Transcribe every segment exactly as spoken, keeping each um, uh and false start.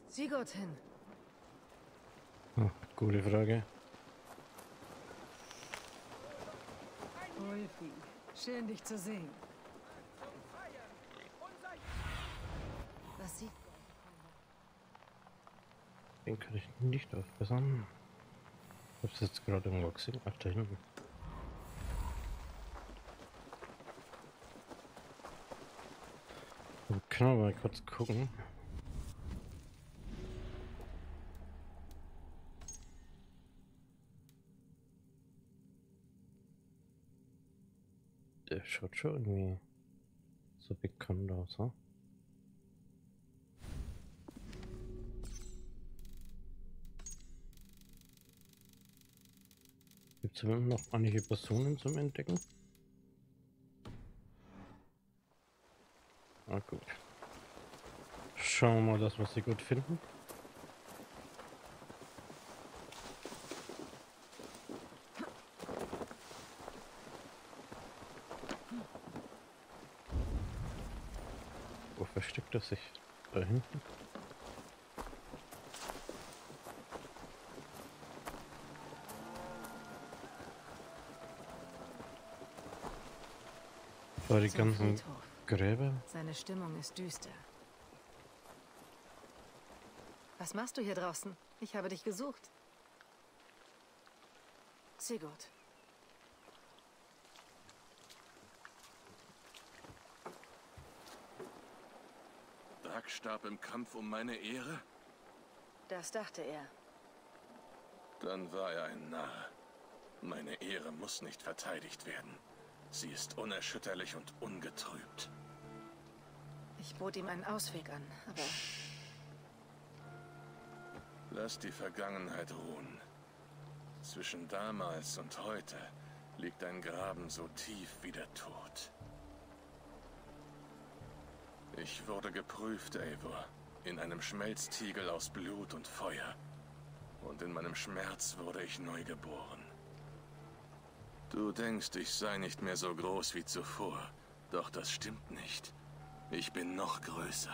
Sigurd hin? Oh, gute Frage. Ulfi, schön dich zu sehen. Was sieht... Den kann ich nicht aufbessern. Ich hab's jetzt gerade irgendwo gesehen. Ach, da hinten. Dann können wir mal kurz gucken. Der schaut schon irgendwie so bekannt aus, hm? Gibt es noch einige Personen zum Entdecken? Ah, gut. Schauen wir mal, dass wir sie gut finden. Wo versteckt er sich? Da hinten? Bei die Zum ganzen Friedhof. Gräber? Seine Stimmung ist düster. Was machst du hier draußen? Ich habe dich gesucht. Sigurd. Dag starb im Kampf um meine Ehre? Das dachte er. Dann war er ein Narr. Meine Ehre muss nicht verteidigt werden. Sie ist unerschütterlich und ungetrübt. Ich bot ihm einen Ausweg an, aber... Lass die Vergangenheit ruhen. Zwischen damals und heute liegt ein Graben so tief wie der Tod. Ich wurde geprüft, Eivor, in einem Schmelztiegel aus Blut und Feuer. Und in meinem Schmerz wurde ich neu geboren. Du denkst, ich sei nicht mehr so groß wie zuvor, doch das stimmt nicht. Ich bin noch größer.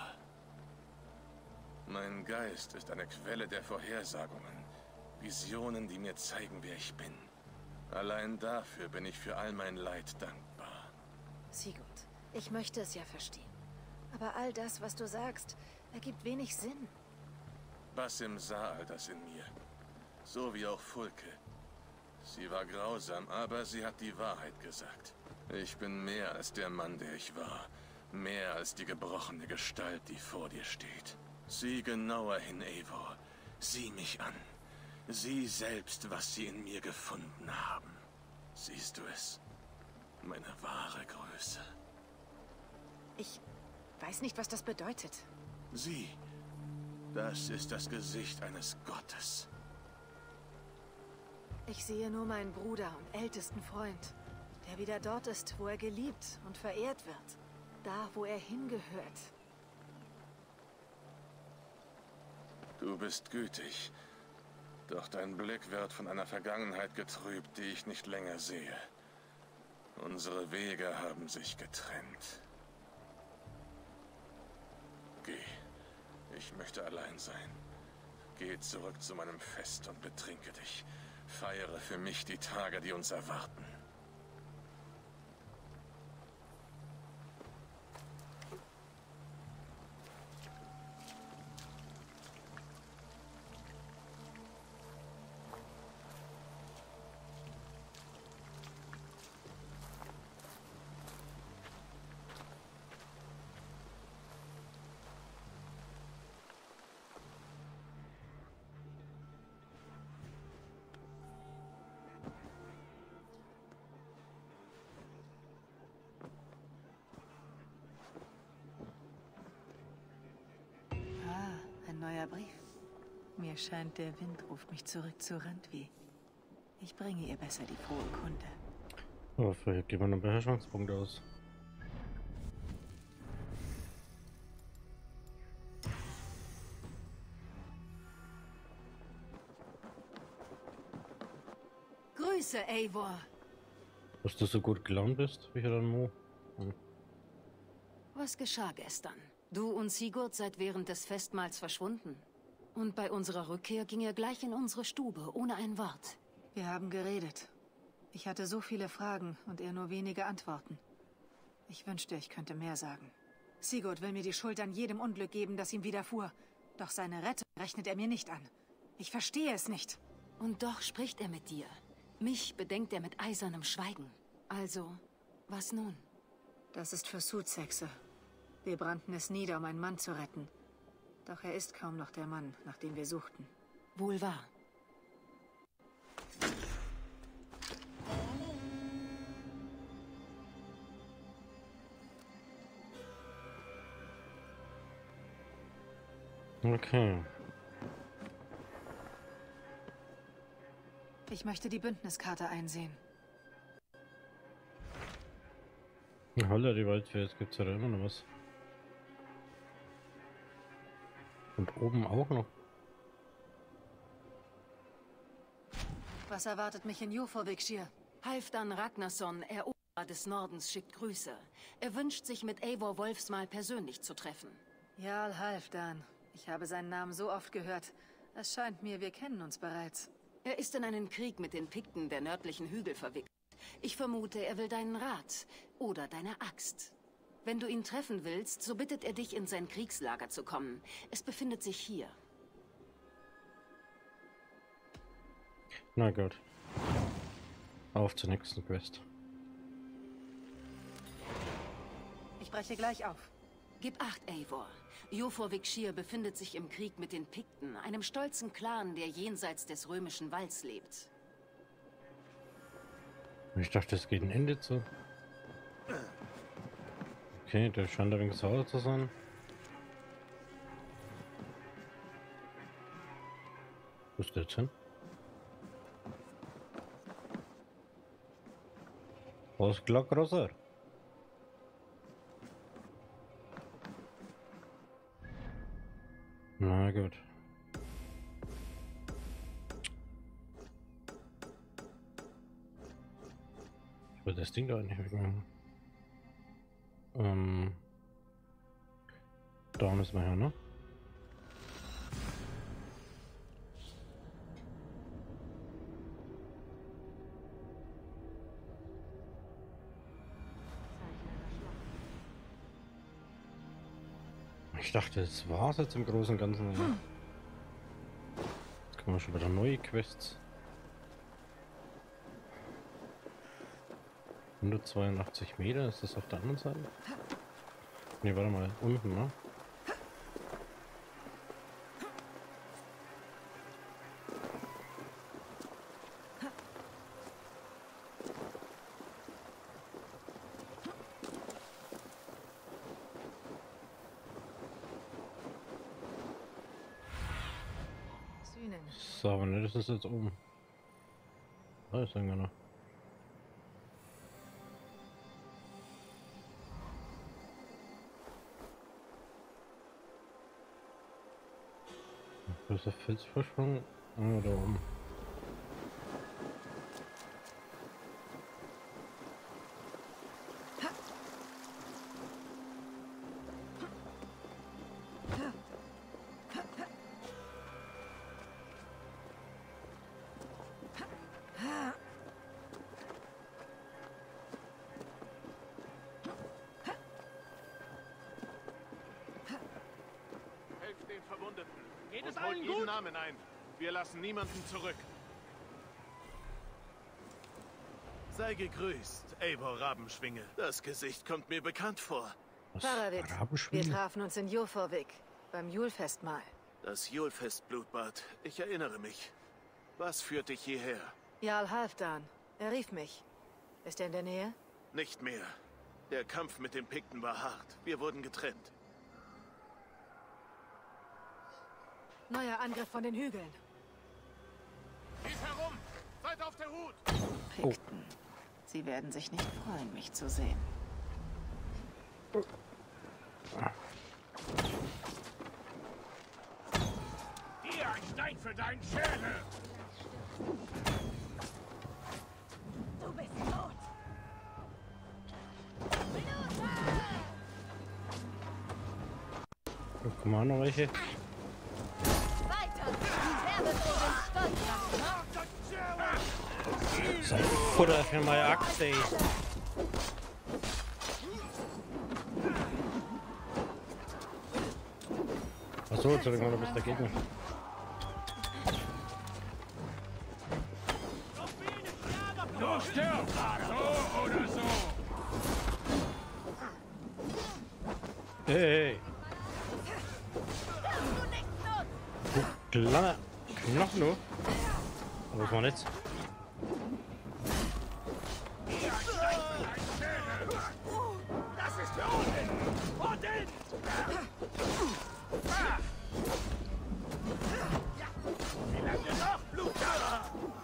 Mein Geist ist eine Quelle der Vorhersagungen, Visionen, die mir zeigen, wer ich bin. Allein dafür bin ich für all mein Leid dankbar. Sigurd, ich möchte es ja verstehen. Aber all das, was du sagst, ergibt wenig Sinn. Basim sah all das in mir. So wie auch Fulke. Sie war grausam, aber sie hat die Wahrheit gesagt. Ich bin mehr als der Mann, der ich war. Mehr als die gebrochene Gestalt, die vor dir steht. Sieh genauer hin, Eivor. Sieh mich an. Sieh selbst, was sie in mir gefunden haben. Siehst du es? Meine wahre Größe. Ich weiß nicht, was das bedeutet. Sieh, das ist das Gesicht eines Gottes. Ich sehe nur meinen Bruder und ältesten Freund, der wieder dort ist, wo er geliebt und verehrt wird. Da, wo er hingehört. Du bist gütig, doch dein Blick wird von einer Vergangenheit getrübt, die ich nicht länger sehe. Unsere Wege haben sich getrennt. Geh, ich möchte allein sein. Geh zurück zu meinem Fest und betrinke dich. Feiere für mich die Tage, die uns erwarten. Ein neuer Brief. Mir scheint, der Wind ruft mich zurück zu Randvi. Ich bringe ihr besser die frohe Kunde. Aber vielleicht geben wir einen Beherrschungspunkt aus. Grüße, Eivor. Dass du so gut gelaunt bist, Richard Mo. Hm. Was geschah gestern? Du und Sigurd seid während des Festmahls verschwunden. Und bei unserer Rückkehr ging er gleich in unsere Stube, ohne ein Wort. Wir haben geredet. Ich hatte so viele Fragen und er nur wenige Antworten. Ich wünschte, ich könnte mehr sagen. Sigurd will mir die Schuld an jedem Unglück geben, das ihm widerfuhr. Doch seine Rettung rechnet er mir nicht an. Ich verstehe es nicht. Und doch spricht er mit dir. Mich bedenkt er mit eisernem Schweigen. Also, was nun? Das ist für Sudshexe. Wir brannten es nieder, um einen Mann zu retten. Doch er ist kaum noch der Mann, nach dem wir suchten. Wohl wahr. Okay. Ich möchte die Bündniskarte einsehen. Holla, die Waldfee, jetzt gibt's ja da immer noch was. Und oben auch noch. Was erwartet mich in Jofurvikshire? Halfdan Ragnarsson, Eroberer des Nordens, schickt Grüße. Er wünscht sich mit Eivor Wolfsmal persönlich zu treffen. Jarl Halfdan. Ich habe seinen Namen so oft gehört. Es scheint mir, wir kennen uns bereits. Er ist in einen Krieg mit den Pikten der nördlichen Hügel verwickelt. Ich vermute, er will deinen Rat oder deine Axt. Wenn du ihn treffen willst, so bittet er dich, in sein Kriegslager zu kommen. Es befindet sich hier. Na gut. Auf zur nächsten Quest. Ich breche gleich auf. Gib acht, Eivor. Jofurvikshire befindet sich im Krieg mit den Pikten, einem stolzen Clan, der jenseits des römischen Walls lebt. Ich dachte, es geht ein Ende zu. Okay, der scheint ein wenig sauer zu sein. Wo ist der jetzt hin? Was klar, Grosser? Na gut. Ich will das Ding da nicht wegmachen. Ähm. Da müssen wir her, ne? Ich dachte, das war's jetzt im Großen und Ganzen. Jetzt kommen wir schon wieder neue Quests. hundertzweiundachtzig Meter, ist das auf der anderen Seite? Ne, warte mal, unten, ne? So, aber ne, das ist jetzt oben. Da ist irgendwer noch. Wo ist der Felsvorsprung? Ah, da oben. Geht es allen gut? Namen ein. Wir lassen niemanden zurück. Sei gegrüßt, Eivor Rabenschwinge. Das Gesicht kommt mir bekannt vor. Faravit, wir trafen uns in Jofurvik beim Julfestmahl. Das Julfest, Blutbad. Ich erinnere mich. Was führt dich hierher? Jarl Halfdan. Er rief mich. Ist er in der Nähe? Nicht mehr. Der Kampf mit den Pikten war hart. Wir wurden getrennt. Neuer Angriff von den Hügeln. Geht herum! Seid auf der Hut! Pikten. Sie werden sich nicht freuen, mich zu sehen. Hier ein Stein für deinen Schädel! Du bist tot! Guck mal, noch welche. Weiter! Sein Futter für meine Axt, ey. Achso, Entschuldigung, du bist der Gegner. Du stirbst! So oder so! Hey, hey. Du kleiner Knochen, du. Aber das war nichts. Das ist für Odin! Odin! Wie lange noch, Blutjäger?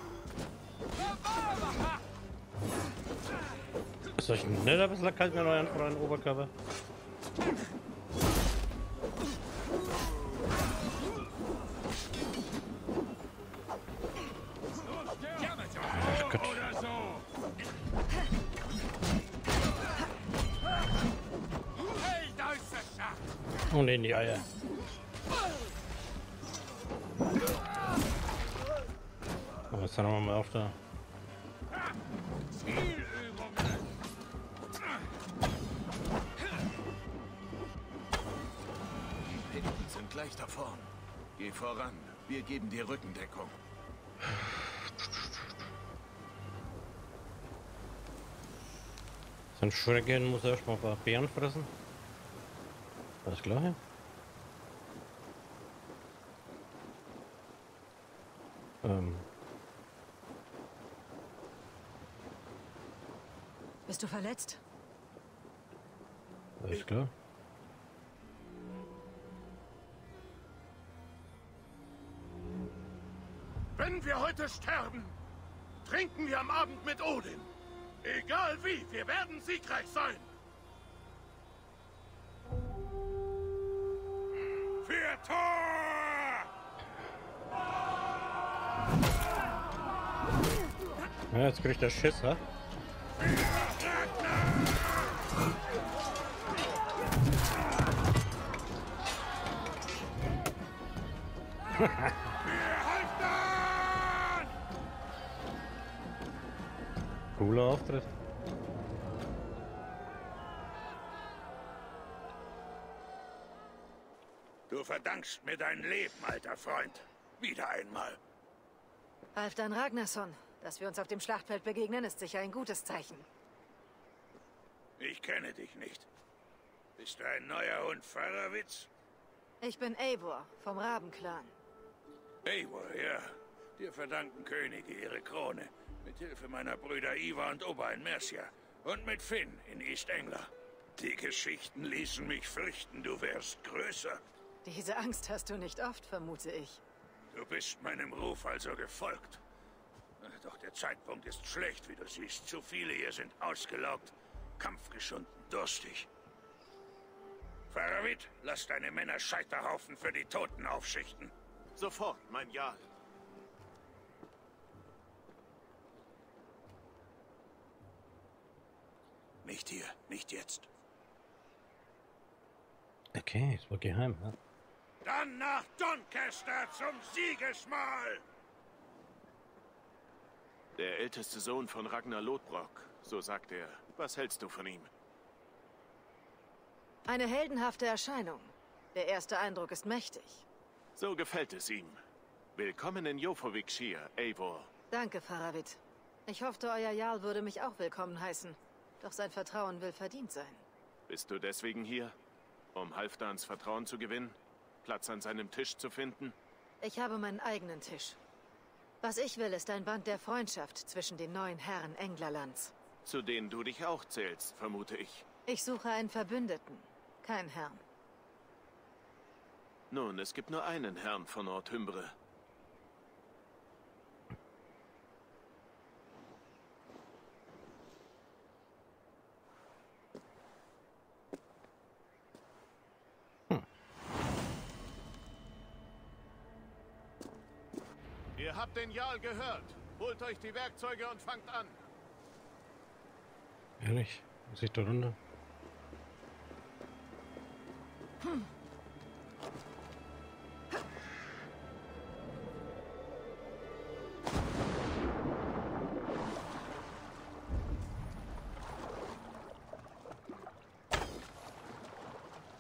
Ist euch nicht ein bisschen kalt mit euren freien Oberkörper? Ach Gott. Oder so! Hey, da ist der Schacht! Und in die Eier. Oh, jetzt haben wir mal auf da. Zielübungen! Die Pikten sind gleich da vorn. Geh voran. Wir geben dir Rückendeckung. So ein Schrecken muss erstmal ein paar Beeren fressen. Alles klar, ja? Ähm. Bist du verletzt? Alles klar. Wenn wir heute sterben, trinken wir am Abend mit Odin. Egal wie, wir werden siegreich sein. Für Tor! Ja, jetzt kriegt der Schiss, ha? Cooler Auftritt. Du verdankst mir dein Leben, alter Freund. Wieder einmal. Halfdan Ragnarsson, dass wir uns auf dem Schlachtfeld begegnen, ist sicher ein gutes Zeichen. Ich kenne dich nicht. Bist du ein neuer Hund Farawitz? Ich bin Eivor vom Rabenclan. Eivor, ja. Dir verdanken Könige ihre Krone. Mit Hilfe meiner Brüder Ivar und Oba in Mercia. Und mit Finn in East Anglia. Die Geschichten ließen mich fürchten, du wärst größer. Diese Angst hast du nicht oft, vermute ich. Du bist meinem Ruf also gefolgt. Doch der Zeitpunkt ist schlecht, wie du siehst. Zu viele hier sind ausgelaugt, kampfgeschunden, durstig. Farawit, lass deine Männer Scheiterhaufen für die Toten aufschichten. Sofort, mein Jarl. Nicht hier, nicht jetzt. Okay, es war geheim, ja? Dann nach Doncaster zum Siegesmahl! Der älteste Sohn von Ragnar Lodbrok, so sagt er. Was hältst du von ihm? Eine heldenhafte Erscheinung. Der erste Eindruck ist mächtig. So gefällt es ihm. Willkommen in Jofovikshire, Eivor. Danke, Farawit. Ich hoffte, euer Jarl würde mich auch willkommen heißen. Doch sein Vertrauen will verdient sein. Bist du deswegen hier? Um Halfdans Vertrauen zu gewinnen? Platz an seinem Tisch zu finden? Ich habe meinen eigenen Tisch. Was ich will, ist ein Band der Freundschaft zwischen den neuen Herren Englerlands. Zu denen du dich auch zählst, vermute ich. Ich suche einen Verbündeten, kein Herrn. Nun, es gibt nur einen Herrn von Nordhymbre. Ihr habt den Jarl gehört. Holt euch die Werkzeuge und fangt an. Ehrlich? Muss ich da runter? Hm.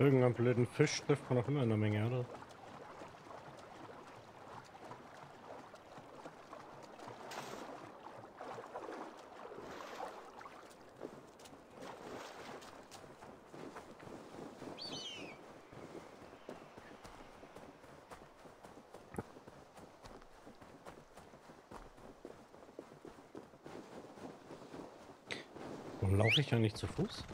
Irgendeinen blöden Fisch trifft man auch immer eine Menge, oder? Warum laufe ich ja nicht zu Fuß?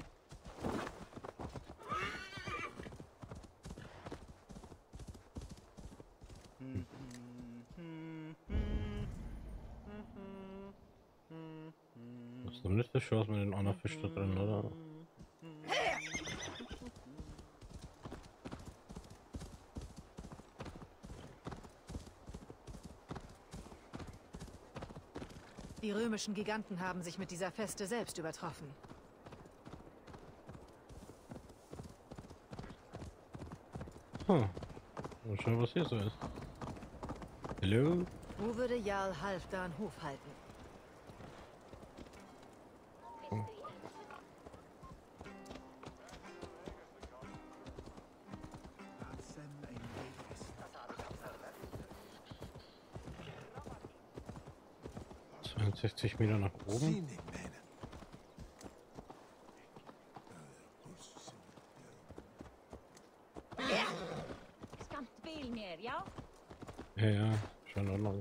Das ist doch nicht die Chance mit den anderen Fisch da drin, oder? Die römischen Giganten haben sich mit dieser Feste selbst übertroffen. Hm. Mal schauen, was hier so ist. Hallo? Wo würde Jarl Halfdan Hof halten? Hm. zweiundsechzig Meter nach oben. Ja, ja, schon in Ordnung.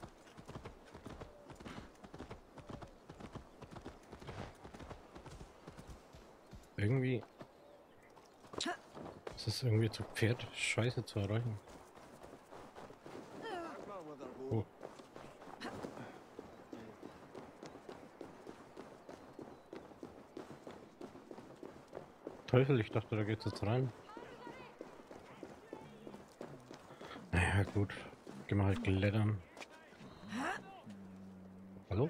Irgendwie ist es irgendwie zu Pferd scheiße zu erreichen. Oh. Teufel, ich dachte, da geht's jetzt rein. Naja, gut. Gehen wir halt klettern. Hallo?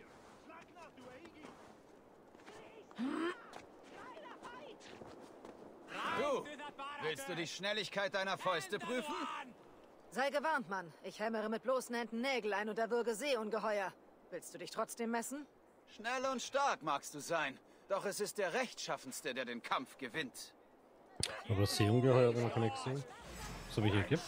Du! Willst du die Schnelligkeit deiner Fäuste prüfen? Sei gewarnt, Mann. Ich hämmere mit bloßen Händen Nägel ein und erwürge Seeungeheuer. Willst du dich trotzdem messen? Schnell und stark magst du sein. Doch es ist der Rechtschaffenste, der den Kampf gewinnt. Aber Seeungeheuer, wenn man kann nichts sehen. So wie hier gibt.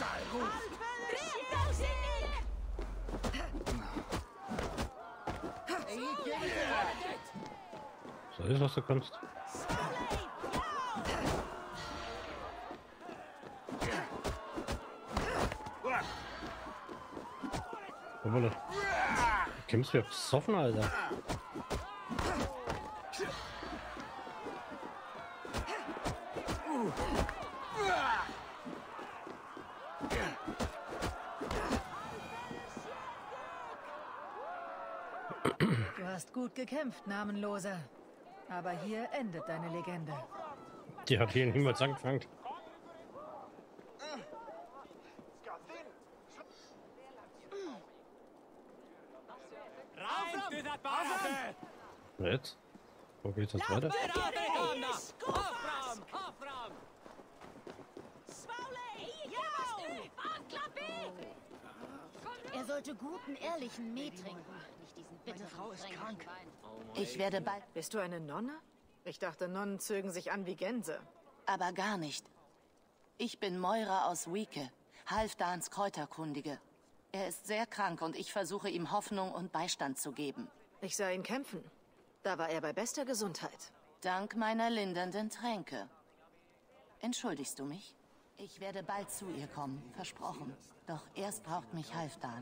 So ist, was du kannst. Aber du kämpfst wie besoffen, Alter. Du hast gut gekämpft, Namenloser. Aber hier endet deine Legende. Die hat hier niemals angefangen. Jetzt? Wo geht's jetzt weiter? Er sollte guten, ehrlichen Met trinken. Nicht diesen bitteren Frau ist krank. Ich werde bald... Bist du eine Nonne? Ich dachte, Nonnen zögen sich an wie Gänse. Aber gar nicht. Ich bin Moira aus Wieke, Halfdans Kräuterkundige. Er ist sehr krank und ich versuche ihm Hoffnung und Beistand zu geben. Ich sah ihn kämpfen. Da war er bei bester Gesundheit. Dank meiner lindernden Tränke. Entschuldigst du mich? Ich werde bald zu ihr kommen, versprochen. Doch erst braucht mich Halfdan.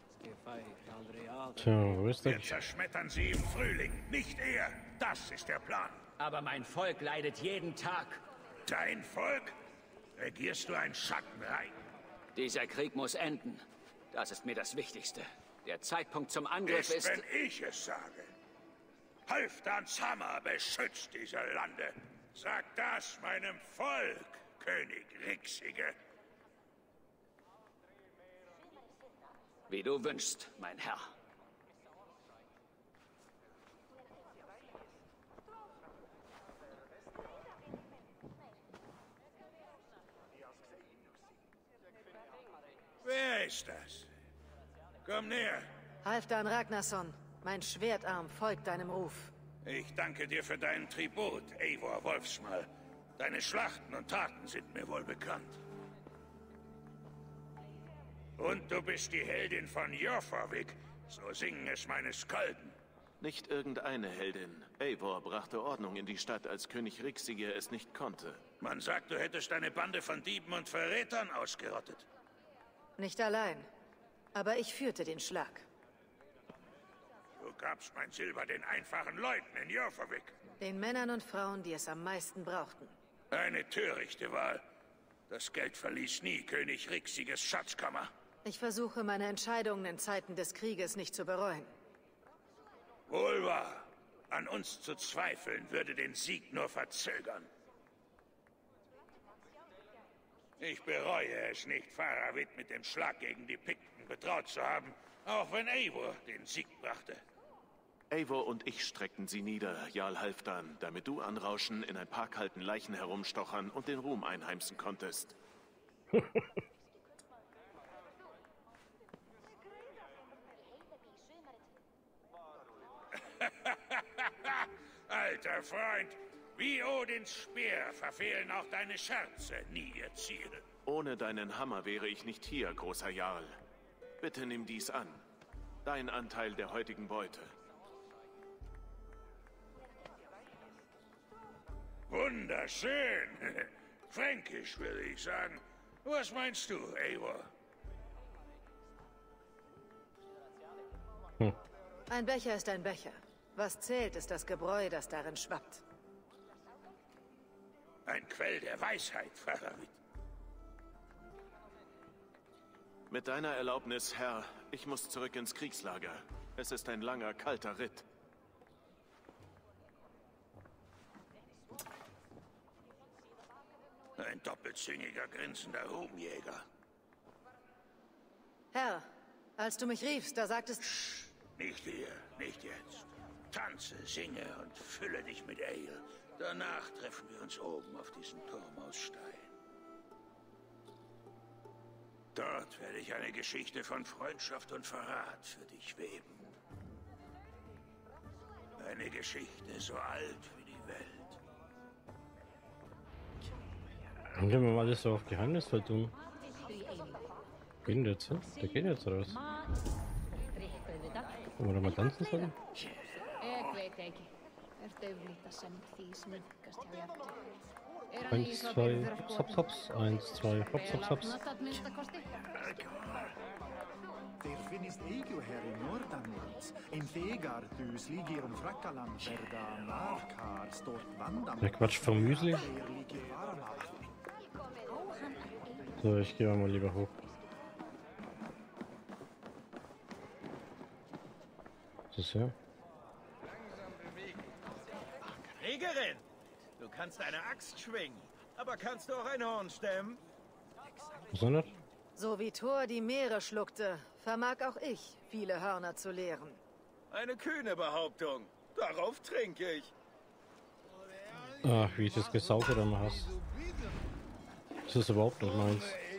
Tja, wo ist der? Wir zerschmettern sie im Frühling, nicht er. Das ist der Plan. Aber mein Volk leidet jeden Tag. Dein Volk? Regierst du ein Schattenreich? Dieser Krieg muss enden. Das ist mir das Wichtigste. Der Zeitpunkt zum Angriff Ist, ist... wenn ich es sage. Halfdans Hammer beschützt diese Lande. Sag das meinem Volk, König Rixige. Wie du wünschst, mein Herr. Wer ist das? Komm näher. Halfdan Ragnarsson, mein Schwertarm folgt deinem Ruf. Ich danke dir für deinen Tribut, Eivor Wolfsmal. Deine Schlachten und Taten sind mir wohl bekannt. Und du bist die Heldin von Jorvik, so singen es meine Skalden. Nicht irgendeine Heldin. Eivor brachte Ordnung in die Stadt, als König Rixiger es nicht konnte. Man sagt, du hättest eine Bande von Dieben und Verrätern ausgerottet. Nicht allein. Aber ich führte den Schlag. Du gabst mein Silber den einfachen Leuten in Jorvik. Den Männern und Frauen, die es am meisten brauchten. Eine törichte Wahl. Das Geld verließ nie König Rixigers Schatzkammer. Ich versuche, meine Entscheidungen in Zeiten des Krieges nicht zu bereuen. Wohl wahr. An uns zu zweifeln, würde den Sieg nur verzögern. Ich bereue es nicht, Faravit mit dem Schlag gegen die Pikten betraut zu haben, auch wenn Eivor den Sieg brachte. Eivor und ich streckten sie nieder, Jarl Halfdan, damit du anrauschen, in ein paar kalten Leichen herumstochern und den Ruhm einheimsen konntest. Alter Freund, wie Odins Speer verfehlen auch deine Scherze nie ihr Ziel. Ohne deinen Hammer wäre ich nicht hier, großer Jarl. Bitte nimm dies an. Dein Anteil der heutigen Beute. Wunderschön. Fränkisch, würde ich sagen. Was meinst du, Eivor? Hm. Ein Becher ist ein Becher. Was zählt, ist das Gebräu, das darin schwappt. Ein Quell der Weisheit, Faravit. Mit deiner Erlaubnis, Herr, ich muss zurück ins Kriegslager. Es ist ein langer, kalter Ritt. Ein doppelzüngiger, grinsender Ruhmjäger. Herr, als du mich riefst, da sagtest... Psst, nicht hier, nicht jetzt. Tanze, singe und fülle dich mit Ale. Danach treffen wir uns oben auf diesem Turm aus Stein. Dort werde ich eine Geschichte von Freundschaft und Verrat für dich weben. Eine Geschichte so alt wie die Welt. Haben wir mal alles so auf geheimnisvoll tun? Gehen der jetzt hin? Der geht jetzt raus. Wollen wir da mal tanzen sollen? Eins, zwei, hops, hops, hops. Eins, zwei, hops, hops, hops. Der finnist eikö herri Nordanlands, en fegar dus ligger om Frakkaland, der da Markar stort vandam. Der Quatsch vom Müsli. So, ich gehe mal lieber hoch. Was ist hier? Kriegerin, du kannst eine Axt schwingen, aber kannst du auch ein Horn stemmen? Was ist das? So wie Thor die Meere schluckte, vermag auch ich, viele Hörner zu leeren. Eine kühne Behauptung. Darauf trinke ich. Ach, wie ich das gesaugert immer hast. Das ist überhaupt nicht meins.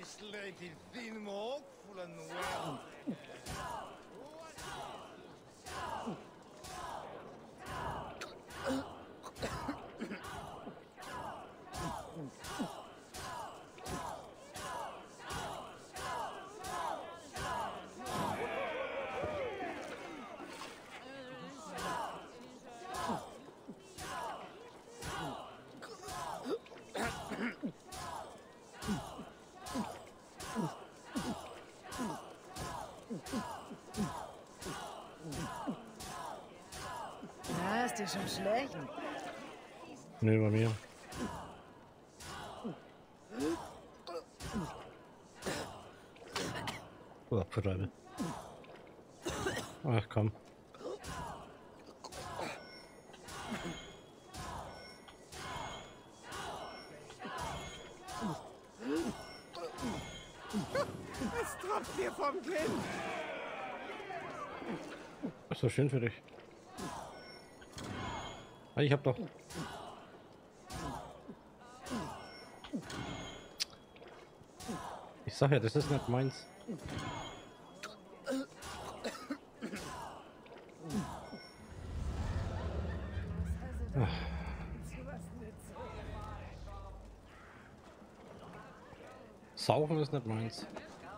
Ja, ist dir schon schlecht? Nee, bei mir. Oh, Verteile. Ach komm. Es tropft mir vom Kinn. Ist doch schön für dich. Ah, ich hab doch. Ich sag ja, das ist nicht meins. Ach. Saufen ist nicht meins.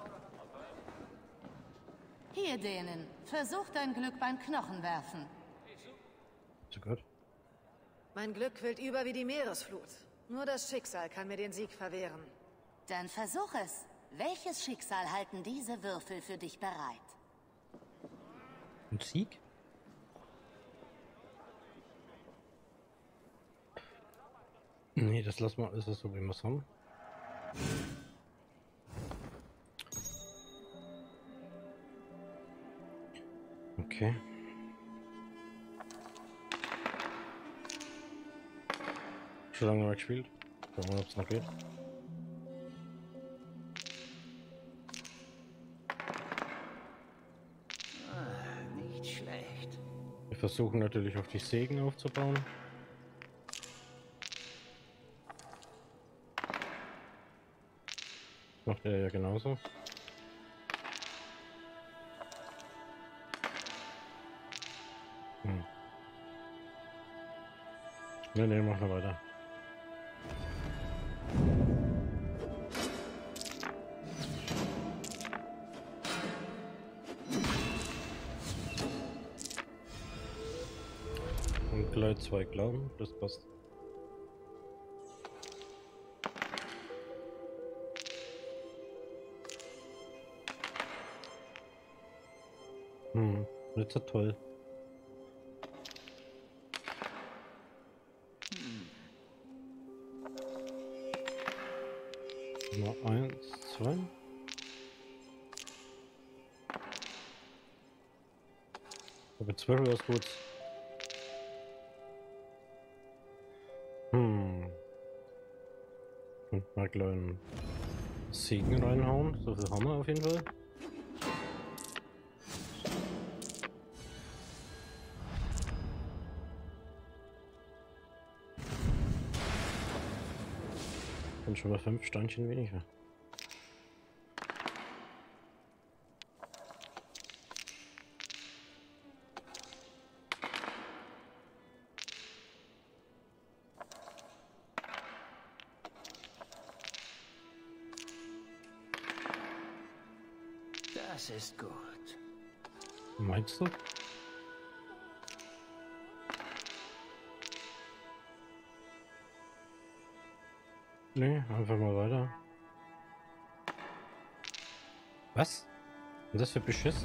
Hier, Dänen. Versuch dein Glück beim Knochenwerfen. So gut. Mein Glück quillt über wie die Meeresflut. Nur das Schicksal kann mir den Sieg verwehren. Dann versuch es. Welches Schicksal halten diese Würfel für dich bereit? Ein Sieg? Nee, das lassen wir, ist es so, wie wir es haben. Okay. Schon lange mal gespielt. Schauen wir mal, ob es noch geht. Ah, nicht schlecht. Wir versuchen natürlich auf die Sägen aufzubauen. Macht er ja genauso. Hm. Ne, ne, machen wir weiter. Und gleich zwei Glauben, das passt. Hm, nicht so toll. Mal eins, zwei. Aber zwölf ist gut. Hm. Und mal gleich einen Segen reinhauen. So viel haben wir auf jeden Fall. Und schon mal fünf Steinchen weniger. Das ist gut. Meinst du? Nee, einfach mal weiter. Was? Was ist das für Beschiss?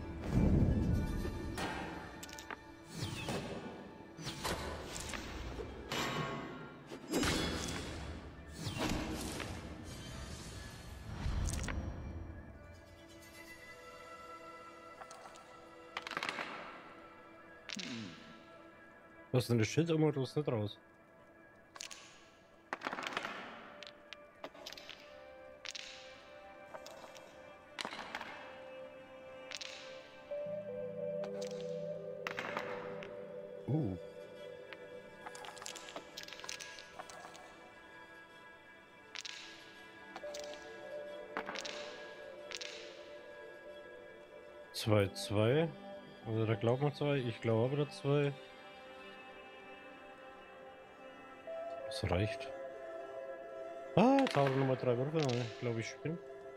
Was ist denn das Schild immer? Du ist nicht raus. Uh. Zwei, zwei. Also da glaubt man zwei, ich glaube aber zwei. Das reicht. Ah, jetzt haben wir nochmal drei Würfel, ich glaube ich bin.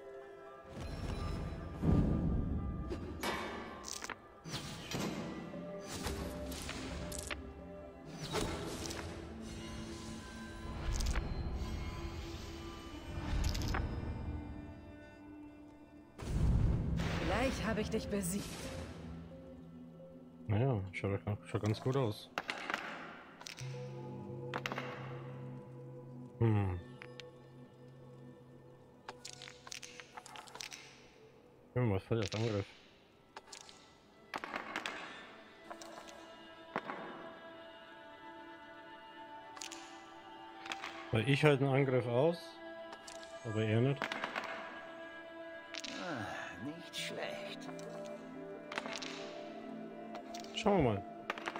Gleich habe ich dich besiegt. Naja, schaut, schaut ganz gut aus. Hm. Ja, mal voll auf Angriff. Weil ich halt einen Angriff aus, aber er nicht. Ah, nicht schlecht. Schauen wir mal.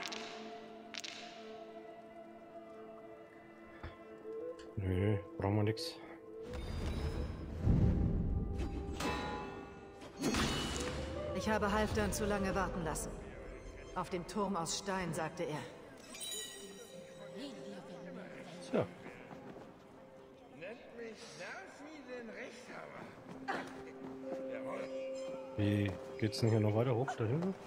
Nö, brauchen wir nichts. Ich habe Halfdan zu lange warten lassen. Auf dem Turm aus Stein, sagte er. Tja. Nennt mich nach, wie den Recht habe. Wie geht's denn hier noch weiter hoch da hinten?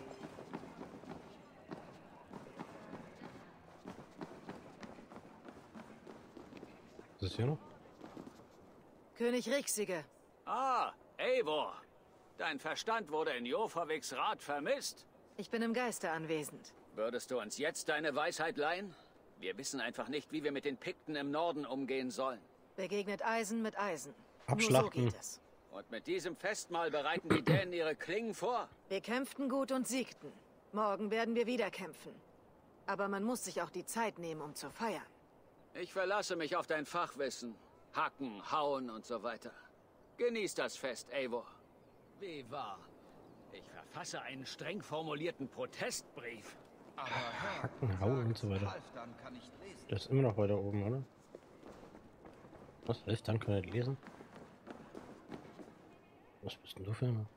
Was ist hier noch? König Rixige. Ah, Eivor. Dein Verstand wurde in Jofaviks Rat vermisst. Ich bin im Geiste anwesend. Würdest du uns jetzt deine Weisheit leihen? Wir wissen einfach nicht, wie wir mit den Pikten im Norden umgehen sollen. Begegnet Eisen mit Eisen. Abschlachten. Nur so geht es. Und mit diesem Festmahl bereiten die Dänen ihre Klingen vor. Wir kämpften gut und siegten. Morgen werden wir wieder kämpfen. Aber man muss sich auch die Zeit nehmen, um zu feiern. Ich verlasse mich auf dein Fachwissen. Hacken, hauen und so weiter. Genieß das Fest, Eivor. Wie wahr? Ich verfasse einen streng formulierten Protestbrief. Aber Herr, Hacken, hauen und so weiter. Halfdan kann nicht lesen. Der ist immer noch weiter oben, oder? Was? Halfdan kann nicht lesen? Was bist denn du für eine?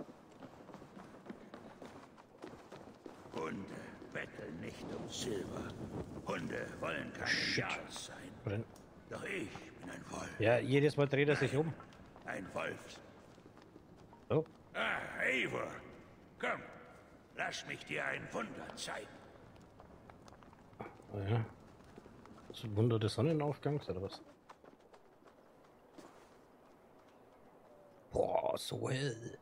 Hunde betteln nicht um Silber. Hunde wollen keine Jarls sein. Oder? Doch ich bin ein Wolf. Ja, jedes Mal dreht er sich um. Ein Wolf. So. Ah, Eivor. Komm, lass mich dir ein Wunder zeigen. Oh ja. Das Wunder des Sonnenaufgangs oder was? Boah, so hell.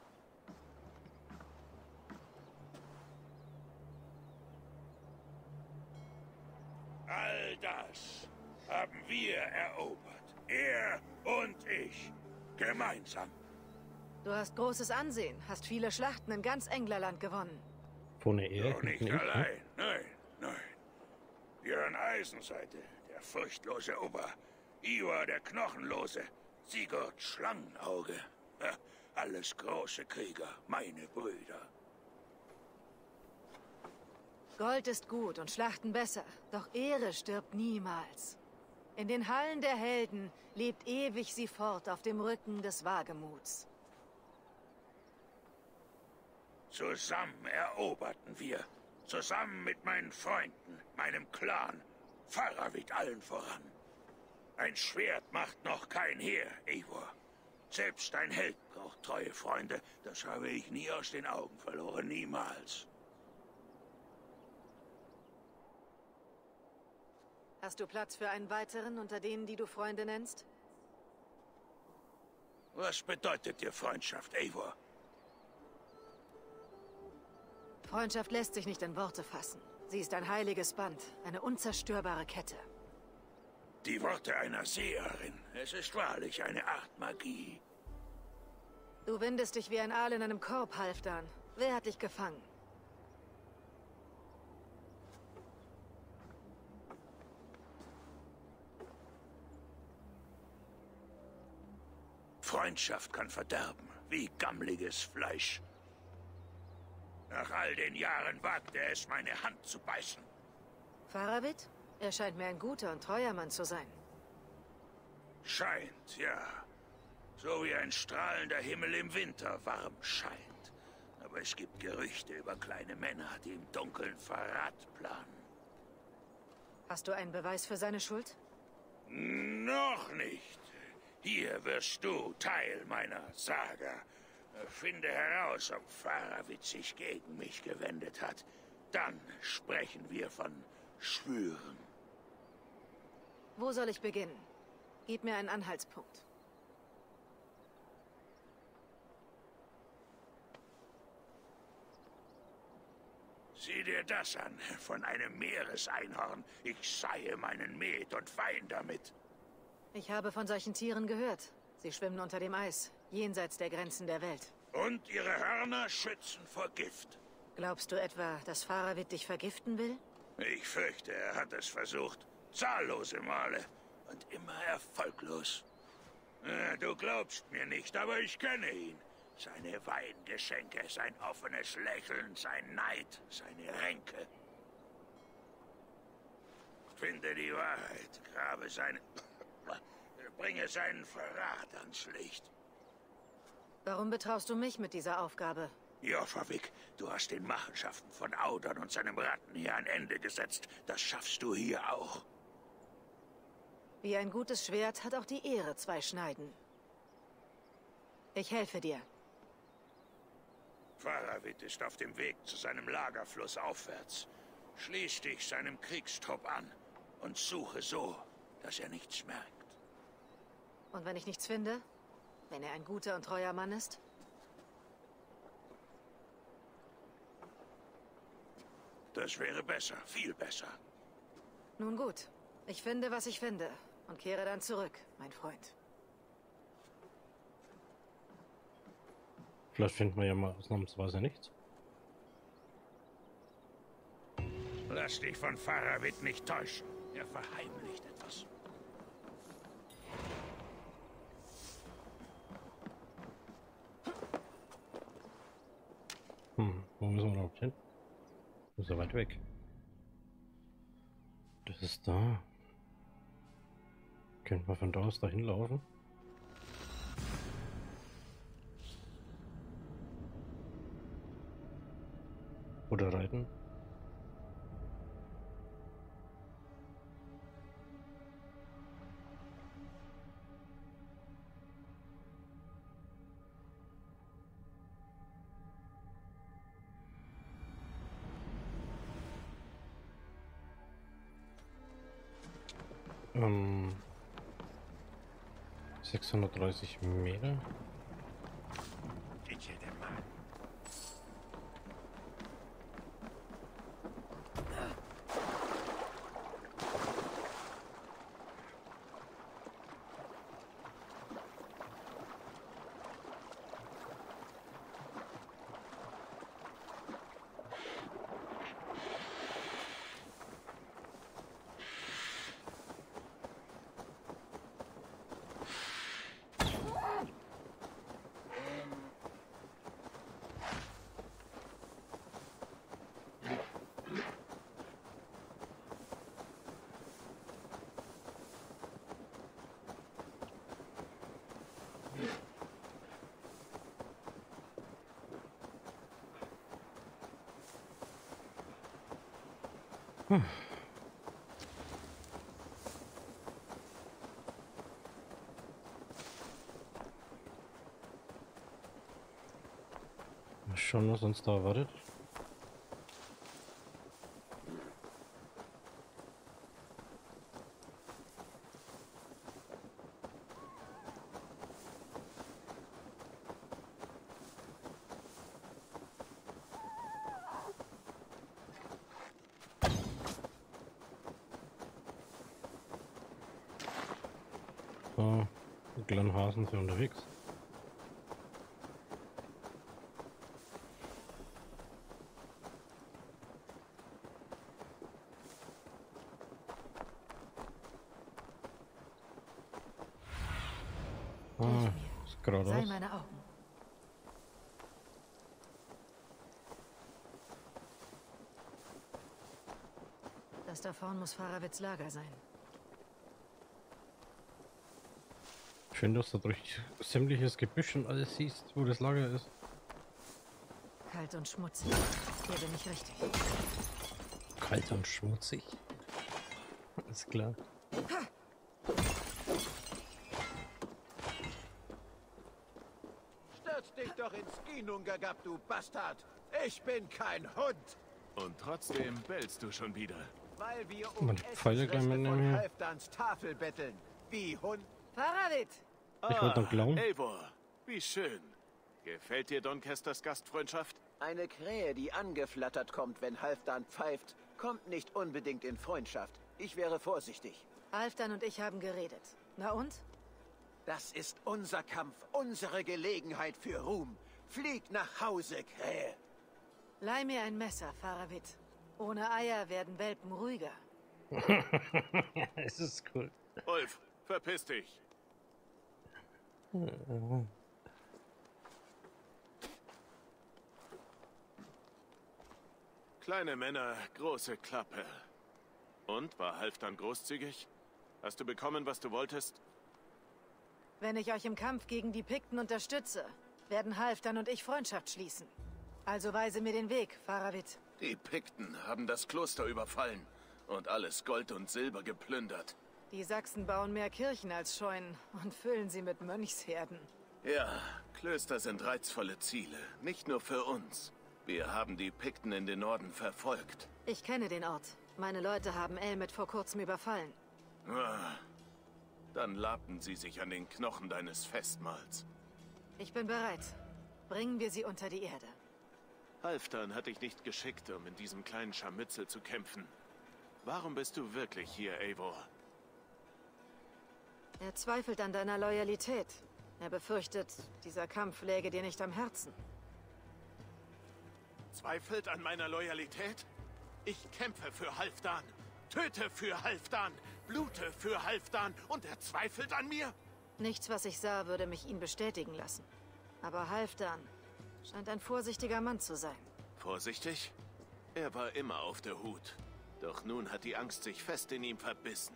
All das haben wir erobert. Er und ich. Gemeinsam. Du hast großes Ansehen, hast viele Schlachten in ganz Englerland gewonnen. Vorne er, Doch nicht hinten ich, allein. ne? Nein, nein. Björn Eisenseite, der furchtlose Ober. Ivar, der Knochenlose. Sigurd Schlangenauge. Ja, alles große Krieger, meine Brüder. Gold ist gut und Schlachten besser, doch Ehre stirbt niemals. In den Hallen der Helden lebt ewig sie fort auf dem Rücken des Wagemuts. Zusammen eroberten wir. Zusammen mit meinen Freunden, meinem Clan. Faravit allen voran. Ein Schwert macht noch kein Heer, Eivor. Selbst ein Held braucht treue Freunde. Das habe ich nie aus den Augen verloren, niemals. Hast du Platz für einen weiteren unter denen, die du Freunde nennst? Was bedeutet dir Freundschaft, Eivor? Freundschaft lässt sich nicht in Worte fassen. Sie ist ein heiliges Band, eine unzerstörbare Kette. Die Worte einer Seherin. Es ist wahrlich eine Art Magie. Du windest dich wie ein Aal in einem Korb, Halfdan. Wer hat dich gefangen? Freundschaft kann verderben, wie gammliges Fleisch. Nach all den Jahren wagt er es, meine Hand zu beißen. Faravit? Er scheint mir ein guter und treuer Mann zu sein. Scheint, ja. So wie ein strahlender Himmel im Winter warm scheint. Aber es gibt Gerüchte über kleine Männer, die im Dunkeln Verrat planen. Hast du einen Beweis für seine Schuld? Noch nicht. Hier wirst du Teil meiner Saga. Finde heraus, ob Faravit sich gegen mich gewendet hat. Dann sprechen wir von Schwüren. Wo soll ich beginnen? Gib mir einen Anhaltspunkt. Sieh dir das an, von einem Meereseinhorn. Ich seihe meinen Met und wein damit. Ich habe von solchen Tieren gehört. Sie schwimmen unter dem Eis, jenseits der Grenzen der Welt. Und ihre Hörner schützen vor Gift. Glaubst du etwa, dass Faravit dich vergiften will? Ich fürchte, er hat es versucht. Zahllose Male. Und immer erfolglos. Du glaubst mir nicht, aber ich kenne ihn. Seine Weingeschenke, sein offenes Lächeln, sein Neid, seine Ränke. Finde die Wahrheit, grabe seine... bringe seinen Verrat ans Licht. Warum betraust du mich mit dieser Aufgabe? Jofavik, du hast den Machenschaften von Audern und seinem Rattenheer ein Ende gesetzt. Das schaffst du hier auch. Wie ein gutes Schwert hat auch die Ehre zwei Schneiden. Ich helfe dir. Faravit ist auf dem Weg zu seinem Lager flussaufwärts. Schließ dich seinem Kriegstrupp an und suche so, dass er nichts merkt. Und wenn ich nichts finde? Wenn er ein guter und treuer Mann ist? Das wäre besser, viel besser. Nun gut. Ich finde, was ich finde. Und kehre dann zurück, mein Freund. Vielleicht finden wir ja mal ausnahmsweise nichts. Lass dich von Faravit nicht täuschen. Er verheimlicht etwas. Hm, wo müssen wir noch hin? Das ist ja weit weg. Das ist da. Können wir von da aus dahin laufen? Oder reiten? Ähm, sechshundertdreißig Meter. Hm. Mal schauen, was uns da erwartet. So, die kleinen Hasen sind unterwegs. Ah, ist geradeaus. Sei meine Augen. Das da vorn muss Faravits Lager sein. Schön, dass du durch sämtliches Gebüsch und alles siehst, wo das Lager ist. Kalt und schmutzig. Hier bin ich richtig. Kalt und schmutzig? Alles klar. Stürz dich doch ins Ginungagab, du Bastard! Ich bin kein Hund! Und trotzdem bellst du schon wieder. Weil wir um Man Pfeile gleich Essensreste von mitnehmen. Halfdans Tafel betteln. Wie Hund. Faravit! Ich wollte noch klauen. Eivor, wie schön. Gefällt dir Donkesters Gastfreundschaft? Eine Krähe, die angeflattert kommt, wenn Halfdan pfeift, kommt nicht unbedingt in Freundschaft. Ich wäre vorsichtig. Halfdan und ich haben geredet. Na und? Das ist unser Kampf, unsere Gelegenheit für Ruhm. Flieg nach Hause, Krähe. Leih mir ein Messer, Faravit. Ohne Eier werden Welpen ruhiger. Es ist cool. Ulf, verpiss dich. Kleine Männer, große Klappe. Und, war Halfdan großzügig? Hast du bekommen, was du wolltest? Wenn ich euch im Kampf gegen die Pikten unterstütze, werden Halfdan und ich Freundschaft schließen. Also weise mir den Weg, Faravit. Die Pikten haben das Kloster überfallen und alles Gold und Silber geplündert. Die Sachsen bauen mehr Kirchen als Scheunen und füllen sie mit Mönchsherden. Ja, Klöster sind reizvolle Ziele. Nicht nur für uns. Wir haben die Pikten in den Norden verfolgt. Ich kenne den Ort. Meine Leute haben Elmet vor kurzem überfallen. Ah, dann labten sie sich an den Knochen deines Festmahls. Ich bin bereit. Bringen wir sie unter die Erde. Halfdan hat dich nicht geschickt, um in diesem kleinen Scharmützel zu kämpfen. Warum bist du wirklich hier, Eivor? Er zweifelt an deiner Loyalität. Er befürchtet, dieser Kampf läge dir nicht am Herzen. Zweifelt an meiner Loyalität? Ich kämpfe für Halfdan, töte für Halfdan, blute für Halfdan und er zweifelt an mir? Nichts, was ich sah, würde mich ihn bestätigen lassen. Aber Halfdan scheint ein vorsichtiger Mann zu sein. Vorsichtig? Er war immer auf der Hut. Doch nun hat die Angst sich fest in ihm verbissen.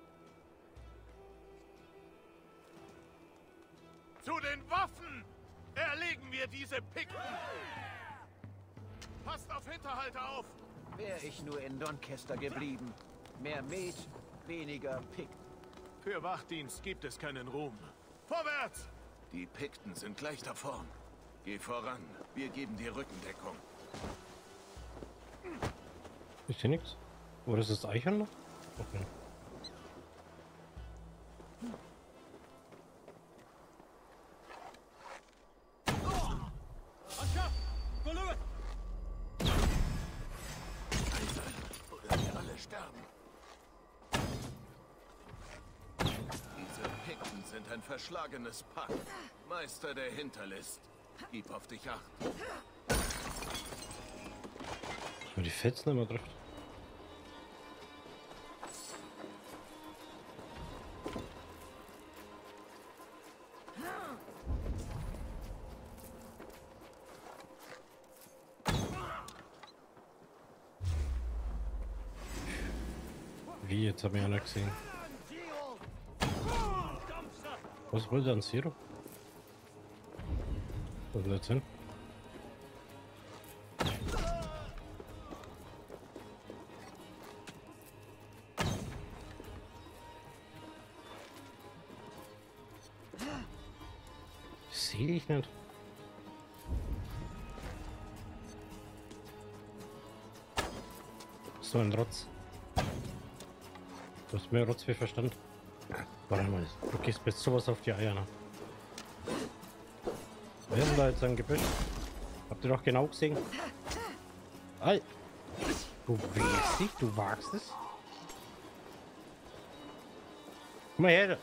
Zu den Waffen! Erlegen wir diese Pikten! Passt auf Hinterhalte auf! Wäre ich nur in Doncaster geblieben. Mehr Met, weniger Pikt. Für Wachdienst gibt es keinen Ruhm. Vorwärts! Die Pikten sind gleich da vorn. Geh voran, wir geben dir Rückendeckung. Ich sehe nichts. Oder ist das Eichhörnchen noch? Okay. Oder wir alle sterben. Diese Pikten sind ein verschlagenes Pack. Meister der Hinterlist. Gib auf dich acht. Aber die Fetzen immer trifft. Wie, jetzt habe ich einer gesehen. Was wollte ein Zero? Was ist jetzt hin? Sehe ich nicht. So ein Rotz. Du hast mehr Rotz wie Verstand. Warte mal, du gehst jetzt sowas auf die Eier, ne? Wer ist denn da jetzt ein Gebüsch? Habt ihr doch genau gesehen? Ei! Du wägst dich, du wagst es. Komm mal her!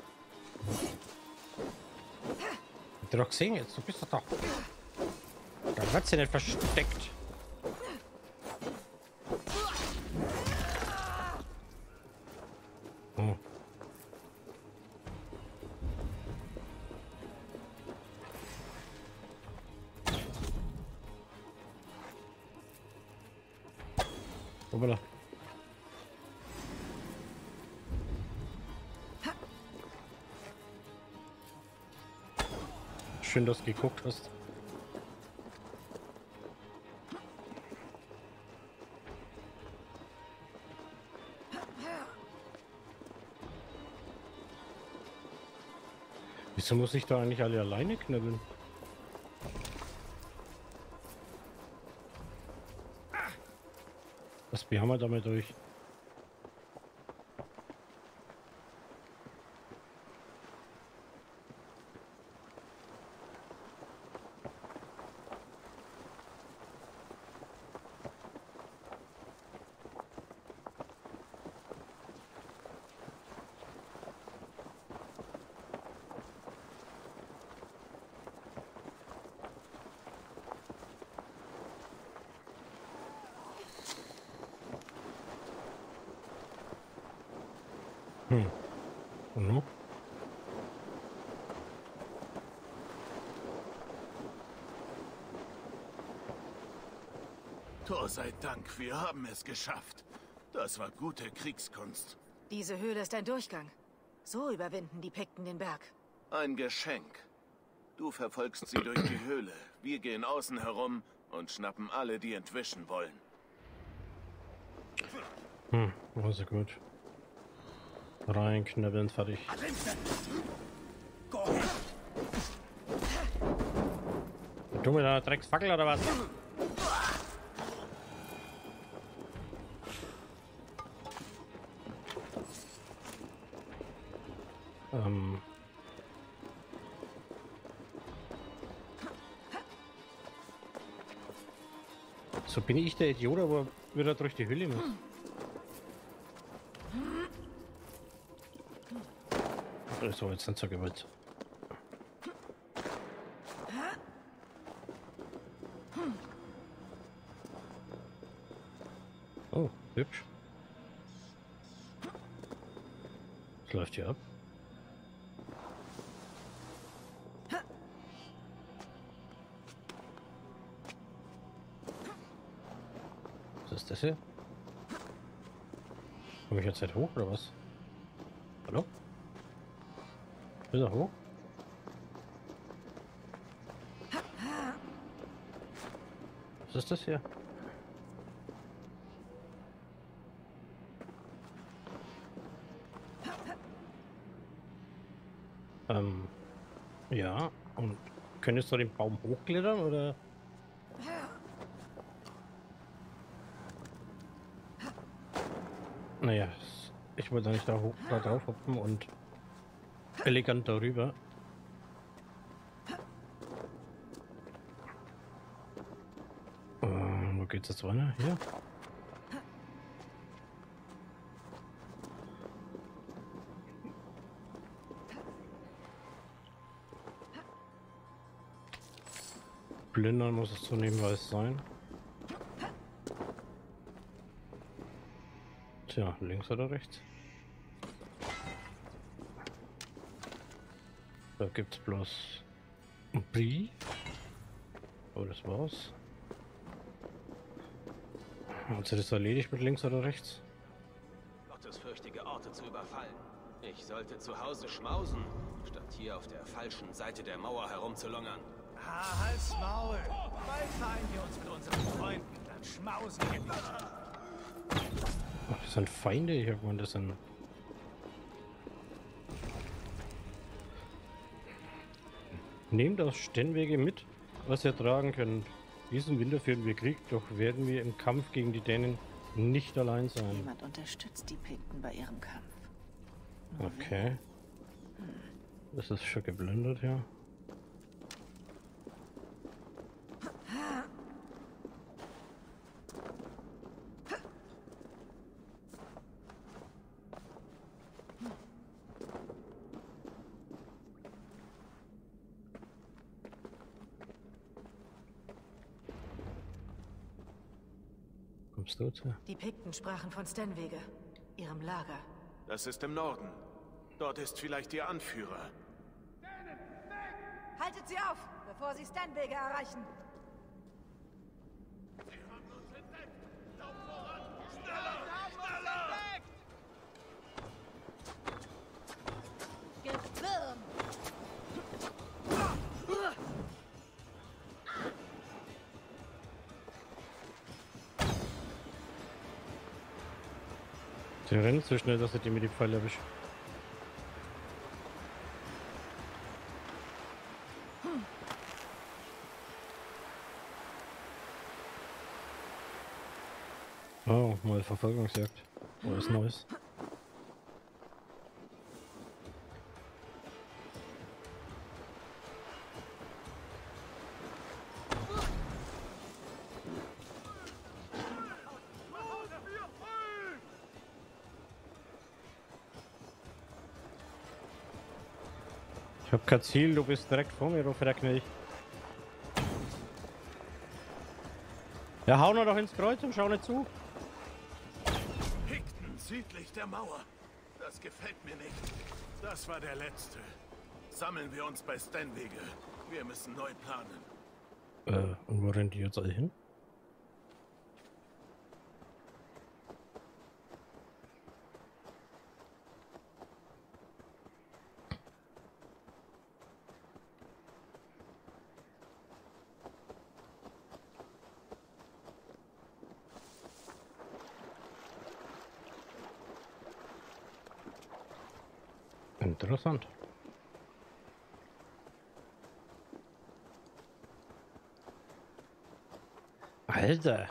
Habt ihr doch gesehen jetzt? Du bist doch da. Da wird's ja nicht versteckt. Oh. Hoppala. Schön, dass du geguckt hast. Wieso muss ich da eigentlich alle alleine knabbeln? Was, wie haben wir damit durch? Hm. Und nun? Tor sei Dank, wir haben es geschafft. Das war gute Kriegskunst. Diese Höhle ist ein Durchgang. So überwinden die Pikten den Berg. Ein Geschenk. Du verfolgst sie durch die Höhle. Wir gehen außen herum und schnappen alle, die entwischen wollen. Hm, also gut. Reinknäbbeln, fertig. Du mit einer Drecksfackel oder was? Ähm. So bin ich der Idiot, aber wieder durch die Hülle muss. So, jetzt sind sie gewollt. Oh, hübsch. Was läuft hier ab? Was ist das hier? Komme ich jetzt nicht hoch oder was? Hallo? Ist er hoch? Was ist das hier? Ähm, ja, und könntest du den Baum hochklettern oder? Naja, ich wollte nicht da, hoch, da drauf hoppen und elegant darüber. Äh, wo geht's jetzt weiter? Hier? Blindern muss es zunehmend weiß sein. Tja, links oder rechts? Da gibt's bloß ein Brief. Oh, das war's. Hat sich das erledigt mit links oder rechts? Gottesfürchtige Orte zu überfallen. Ich sollte zu Hause schmausen, statt hier auf der falschen Seite der Mauer herumzulungern. Ah, halt's Maul. Bald teilen wir uns mit unseren Freunden, dann schmausen wir nicht. Ach, das sind Feinde, ich hab gemeint, das sind... Nehmt aus Stennwege mit, was ihr tragen könnt. Diesen Winter führen wir Krieg, doch werden wir im Kampf gegen die Dänen nicht allein sein. Jemand unterstützt die Pikten bei ihrem Kampf. Nur okay. Hm. Das ist schon geblendet, ja. Kommst du zu? Die Pikten sprachen von Stennwege, ihrem Lager. Das ist im Norden. Dort ist vielleicht ihr Anführer. Haltet sie auf, bevor sie Stennwege erreichen. Sie rennen so schnell, dass ich die mit die Pfeile erwische. Oh, mal Verfolgungsjagd. Oh, ist Neues. Ich hab kein Ziel, du bist direkt vor mir, rufe der Knecht. Ja, hau nur doch ins Kreuz und schau nicht zu. Pikten südlich der Mauer. Das gefällt mir nicht. Das war der letzte. Sammeln wir uns bei Stennwege. Wir müssen neu planen. Äh, und wo rennen die jetzt alle hin? Interessant. Alter.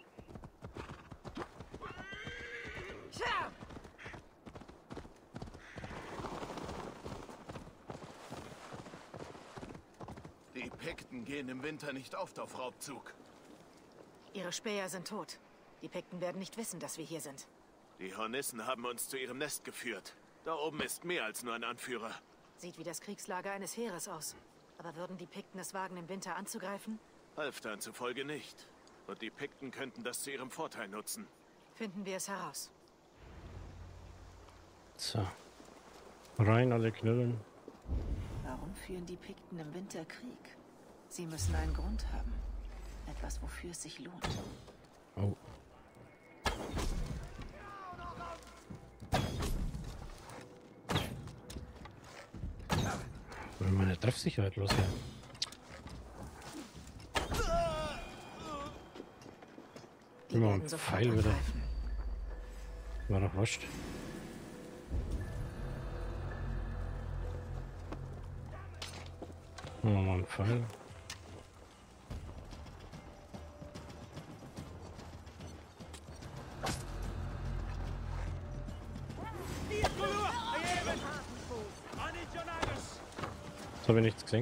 Die Pikten gehen im Winter nicht oft auf Raubzug. Ihre Späher sind tot. Die Pikten werden nicht wissen, dass wir hier sind. Die Hornissen haben uns zu ihrem Nest geführt. Da oben ist mehr als nur ein Anführer. Sieht wie das Kriegslager eines Heeres aus. Aber würden die Pikten es wagen, im Winter anzugreifen? Halfdan zufolge nicht. Und die Pikten könnten das zu ihrem Vorteil nutzen. Finden wir es heraus. So. Rein alle Knüllen. Warum führen die Pikten im Winter Krieg? Sie müssen einen Grund haben. Etwas, wofür es sich lohnt. Oh. Wo ist meine Treffsicherheit los hier? Immer ein Pfeil wieder. War doch wurscht. Nochmal ein Pfeil. Jetzt habe ich nichts gesehen.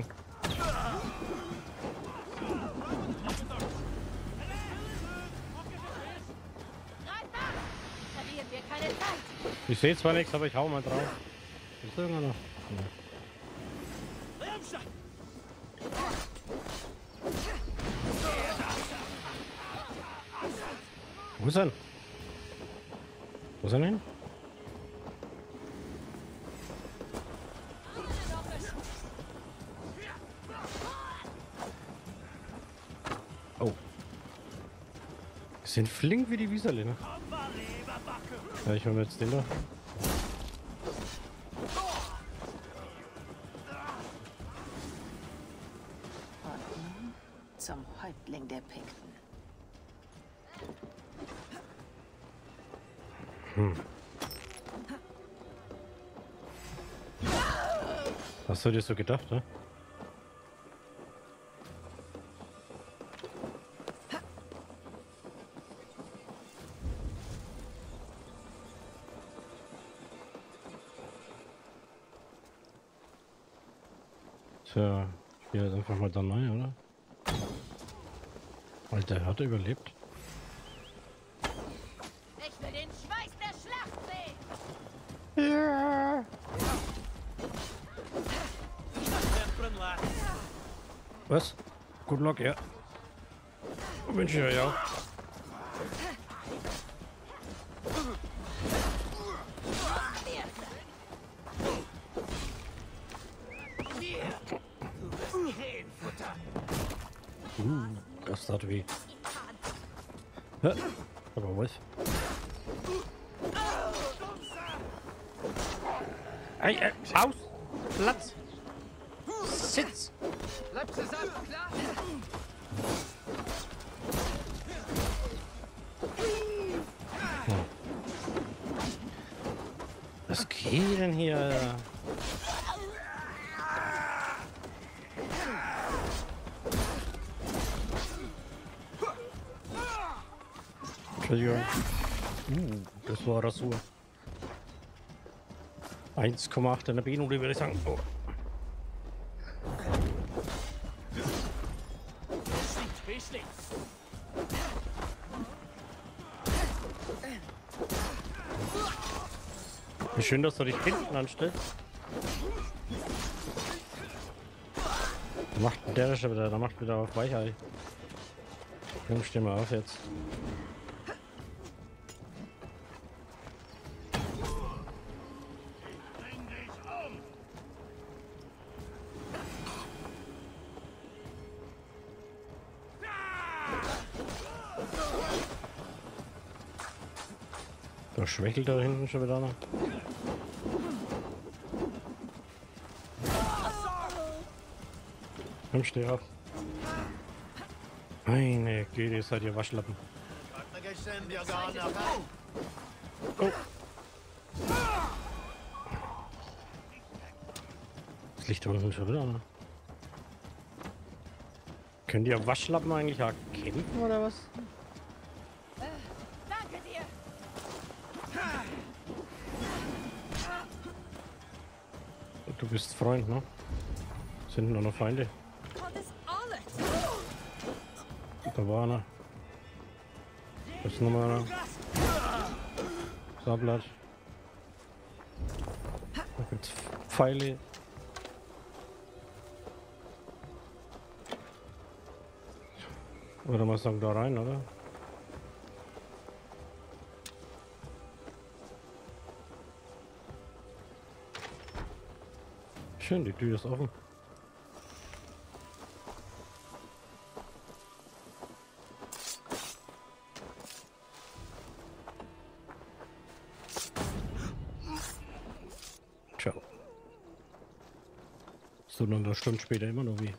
Ich sehe zwar nichts, aber ich hau mal drauf. Ist irgendwo noch? Ja. Wo ist er? Wo ist er hin? Oh. Die sind flink wie die Wieserle, ne? Ja, ich hol mir jetzt den da. Und nun zum Häuptling der Pikten. Hm. Hast du dir so gedacht, ne? Tja, ich gehe jetzt einfach mal da rein, oder? Alter, er hat überlebt. Ich will den Schweiß der Schlacht sehen! Ja. Was? Good luck, ja. Wünsche ich euch auch. Uh, das tat weh. Ja, aber was? Ei, äh, aus! Platz! Sitz! Bleib zusammen, klar? Hm. Was geht denn hier? Entschuldigung. Uh, das war Rasur. eins Komma acht in der B-Note, würde ich sagen. Oh. Wie schön, dass du dich hinten anstellst. Da macht der schon wieder, da macht wieder auf Weichei. Komm, steh mal auf jetzt. Da schwächelt da hinten schon wieder noch. Komm, steh auf. Meine Güte, seid ihr Waschlappen. Oh. Das Licht da unten schon wieder, ne? Können die Waschlappen eigentlich auch kämpfen oder was? Danke dir. Du bist Freund, ne? Sind nur noch Feinde. Da war einer. Das ist nochmal einer. Sabblatt. Da gibt's Pfeile. Oder mal sagen, da rein, oder? Schön, die Tür ist offen. Ciao. So eine Stunde später immer noch wie.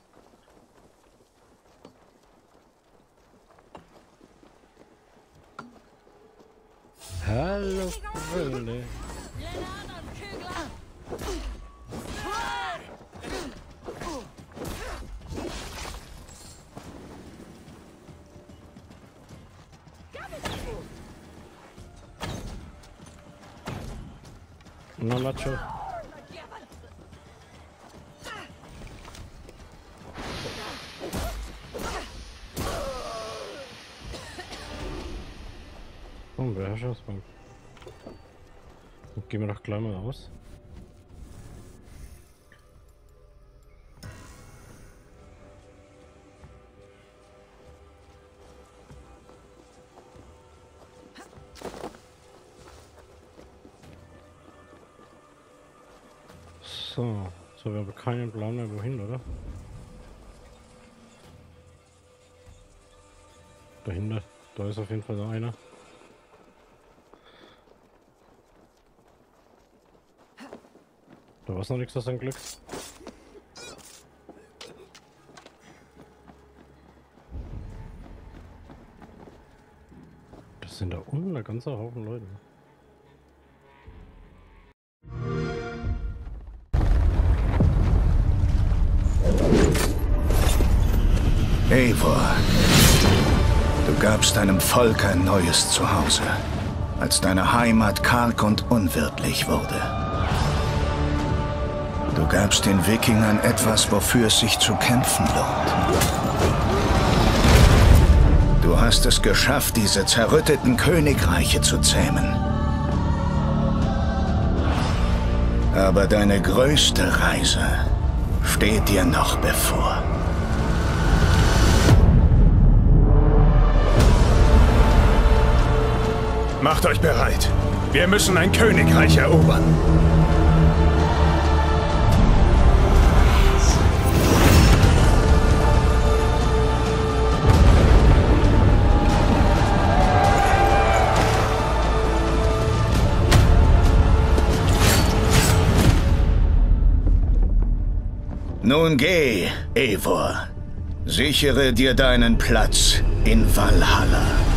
Hallo Freunde. No Nacho. Oh, Beherrschungsbank. Gehen wir doch gleich mal aus. So, so wir haben keinen Plan mehr wohin, oder? Dahinter, da ist auf jeden Fall noch einer. Da war es noch nichts, das ein Glück. Das sind da unten ein ganzer Haufen Leute. Eivor, du gabst deinem Volk ein neues Zuhause, als deine Heimat karg und unwirtlich wurde. Du gabst den Wikingern etwas, wofür es sich zu kämpfen lohnt. Du hast es geschafft, diese zerrütteten Königreiche zu zähmen. Aber deine größte Reise steht dir noch bevor. Macht euch bereit. Wir müssen ein Königreich erobern. Nun geh, Eivor. Sichere dir deinen Platz in Valhalla.